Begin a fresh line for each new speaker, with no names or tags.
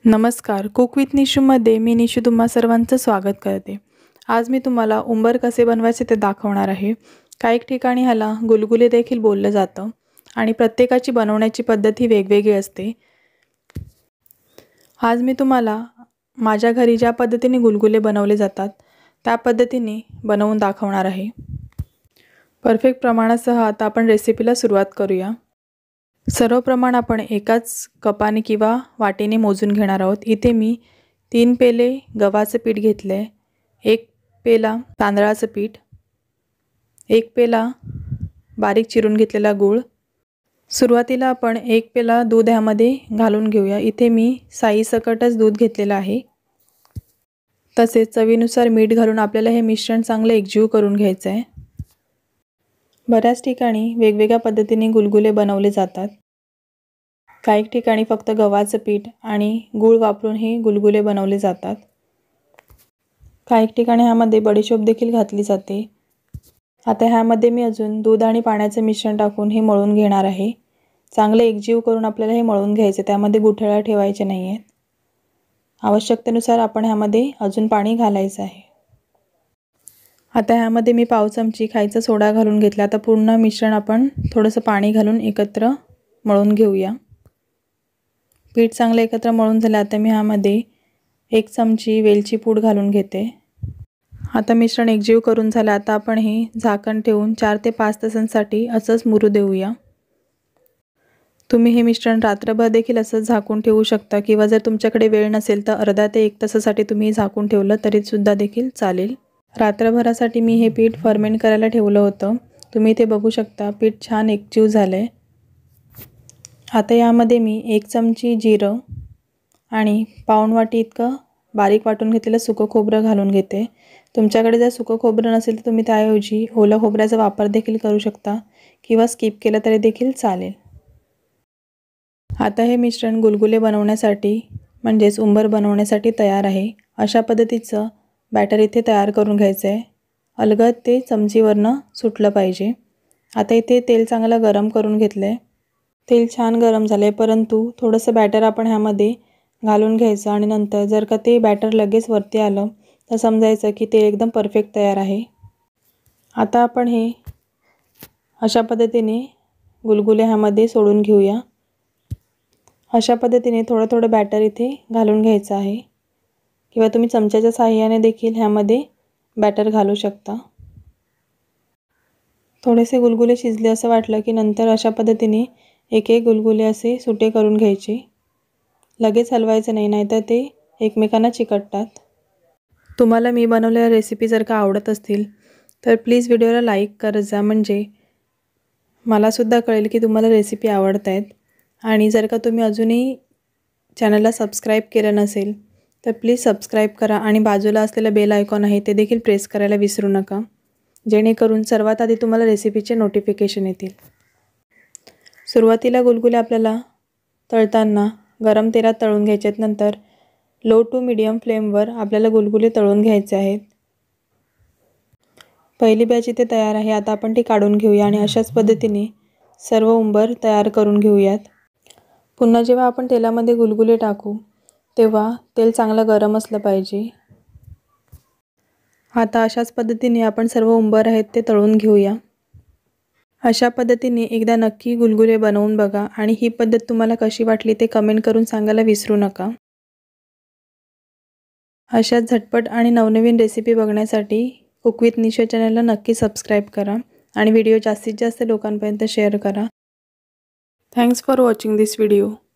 नमस्कार, cook with निशूमध्ये मी निशू तुम्हा सर्वांचं स्वागत करते। आज मी तुम्हाला उंबर कसे बनवायचे ते दाखवणार आहे। काही ठिकाणी ह्याला गुलगुले देखील बोललं जातं आणि प्रत्येकाची बनवण्याची पद्धत ही वेगवेगळी असते। आज मी तुम्हाला माझ्या घरी ज्या पद्धतीने गुलगुले बनवले जातात त्या पद्धतीने बनवून दाखवणार आहे। परफेक्ट प्रमाणासह आता आपण रेसिपीला सुरुवात करूया। सर्व प्रमाण आपण एकाच कपाने किंवा वाटीने मोजून घेणार आहोत। इथे मी 3 पेले गव्हाचं पीठ घेतले, 1 पेला तांदळाचं पीठ, 1 पेला बारीक चिरून घेतलेला गूळ। सुरुवातीला आपण 1 पेला दूध यामध्ये घालून घेऊया। इथे मी साईसकटच दूध घेतलेलं आहे। तसेच चवीनुसार मीठ घालून आपल्याला हे मिश्रण चांगले एकजीव करून घ्यायचे आहे। बऱ्याच ठिकाणी वेगवेगळ्या पद्धतीने गुलगुले बनवले जातात। काही ठिकाणी फक्त गव्हाचं पीठ आणि गूळ वापरून हे गुलगुले बनवले जातात। काही ठिकाणी ह्यामध्ये बडीशोप देखील घातली जाते। आता ह्यामध्ये मी अजून दूध आणि पाण्याचे मिश्रण टाकून हे मळून घेणार आहे। चांगले एकजीव करून आपल्याला हे मळून घ्यायचे, त्यामध्ये गुठळ्या ठेवायचे नाहीयेत। आवश्यकतेनुसार आपण ह्यामध्ये अजून पाणी घालायचं आहे। आता ह्यामध्ये मी पाव चमची खायचा सोडा घालून घेतला। आता पूर्ण मिश्रण आपण थोडंसं पाणी घालून एकत्र मळून घेऊया। पीठ चांगले एकत्र मळून झाले। आता मी ह्यामध्ये 1 चमची वेलची पूड घालून घेते। आता मिश्रण एकजीव करून झाले। आता आपण हे झाकण ठेवून 4 ते 5 तासांसाठी असंच मुरू देऊया। तुम्ही हे मिश्रण रात्रभर देखील असंच झाकून ठेवू शकता किंवा जर तुमच्याकडे वेळ नसेल तर अर्धा ते 1 तासासाठी तुम्ही झाकून ठेवलं तरी सुद्धा देखील चालेल। रात्रभरासाठी मी हे पीठ फर्मेंट करायला ठेवलं होतं। तुम्ही इथे बघू शकता पीठ छान एकजीव झालंय। आता यामध्ये मी 1 चमची जिरं आणि पाऊण वाटी इतकं बारीक वाटून घेतलेलं सुकं खोबरं घालून घेते। तुमच्याकडे जर सुकं खोबरं नसेल तर तुम्ही त्याऐवजी ओलं खोबऱ्याचा वापर देखील करू शकता किंवा स्किप केलं तरी देखील चालेल। आता हे मिश्रण गुलगुले बनवण्यासाठी म्हणजेच उंबर बनवण्यासाठी तयार आहे। अशा पद्धतीचं बॅटर इथे तयार करून घ्यायचं आहे। अलगद ते चमचीवरनं सुटलं पाहिजे। आता इथे तेल चांगलं गरम करून घेतलंय। तेल छान गरम झाले, परंतु थोडंसं बॅटर आपण ह्यामध्ये घालून घ्यायचं आणि नंतर जर का ते बॅटर लगेच वरती आलं तर समजायचं की ते एकदम परफेक्ट तयार आहे। आता आपण हे अशा पद्धतीने गुलगुले ह्यामध्ये सोडून घेऊया। अशा पद्धतीने थोडं बॅटर इथे घालून घ्यायचं आहे किंवा तुम्ही चमच्याच्या सहाय्याने देखील ह्यामध्ये बॅटर घालू शकता। थोडेसे गुलगुले शिजले असं वाटलं की नंतर अशा पद्धतीने एक गुलगुले असे सुटे करून घ्यायचे। लगेच हलवायचं नाही, नाहीतर ते एकमेकांना चिकटतात। तुम्हाला मी बनवलेल्या रेसिपी जर का आवडत असतील तर प्लीज व्हिडिओला लाईक करत जा, म्हणजे मला सुद्धा कळेल की तुम्हाला रेसिपी आवडतायत। आणि जर का तुम्ही अजूनही चॅनलला सबस्क्राईब केलं नसेल तर प्लीज सबस्क्राईब करा आणि बाजूला असलेलं बेल आयकॉन आहे ते देखील प्रेस करायला विसरू नका, जेणेकरून सर्वात आधी तुम्हाला रेसिपीचे नोटिफिकेशन येतील। सुरुवातीला गुलगुले आपल्याला तळताना गरम तेलात तळून घ्यायचे आहेत। नंतर लो टू मीडियम फ्लेमवर आपल्याला गुलगुले तळून घ्यायचे आहेत। पहिली बॅच इथे तयार आहे। आता आपण ती काढून घेऊया आणि अशाच पद्धतीने सर्व उंबर तयार करून घेऊयात। पुन्हा जेव्हा आपण तेलामध्ये गुलगुले टाकू तेव्हा तेल चांगलं गरम असलं पाहिजे। आता अशाच पद्धतीने आपण सर्व उंबर आहेत ते तळून घेऊया। अशा पद्धतीने एकदा नक्की गुलगुले बनवून बघा आणि ही पद्धत तुम्हाला कशी वाटली ते कमेंट करून सांगायला विसरू नका। अशाच झटपट आणि नवनवीन रेसिपी बघण्यासाठी कुक विथ निशू चॅनलला नक्की सबस्क्राईब करा आणि व्हिडिओ जास्तीत जास्त लोकांपर्यंत शेअर करा। Thanks for watching this video.